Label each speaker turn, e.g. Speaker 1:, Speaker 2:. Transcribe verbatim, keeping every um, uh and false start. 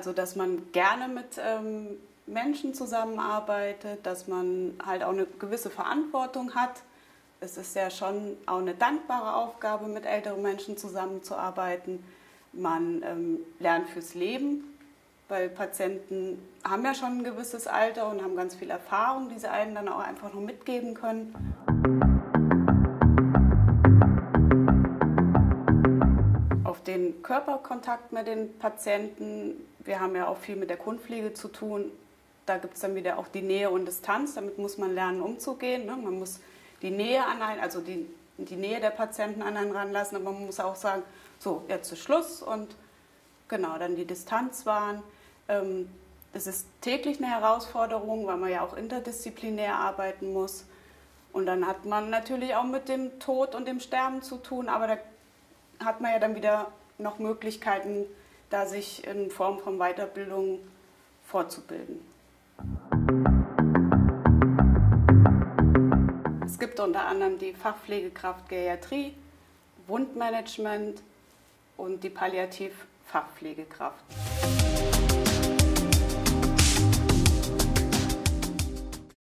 Speaker 1: Also dass man gerne mit ähm, Menschen zusammenarbeitet, dass man halt auch eine gewisse Verantwortung hat. Es ist ja schon auch eine dankbare Aufgabe, mit älteren Menschen zusammenzuarbeiten. Man ähm, lernt fürs Leben, weil Patienten haben ja schon ein gewisses Alter und haben ganz viel Erfahrung, die sie einem dann auch einfach noch mitgeben können. Auf den Körperkontakt mit den Patienten, wir haben ja auch viel mit der Grundpflege zu tun, da gibt es dann wieder auch die Nähe und Distanz, damit muss man lernen umzugehen. Ne? Man muss die Nähe an einen, also die, die Nähe der Patienten an einen ranlassen, aber man muss auch sagen, so, jetzt ist Schluss und genau, dann die Distanz wahren. Ähm, es ist täglich eine Herausforderung, weil man ja auch interdisziplinär arbeiten muss. Und dann hat man natürlich auch mit dem Tod und dem Sterben zu tun, aber da hat man ja dann wieder noch Möglichkeiten, da sich in Form von Weiterbildung fortzubilden. Es gibt unter anderem die Fachpflegekraft Geriatrie, Wundmanagement und die Palliativ-Fachpflegekraft.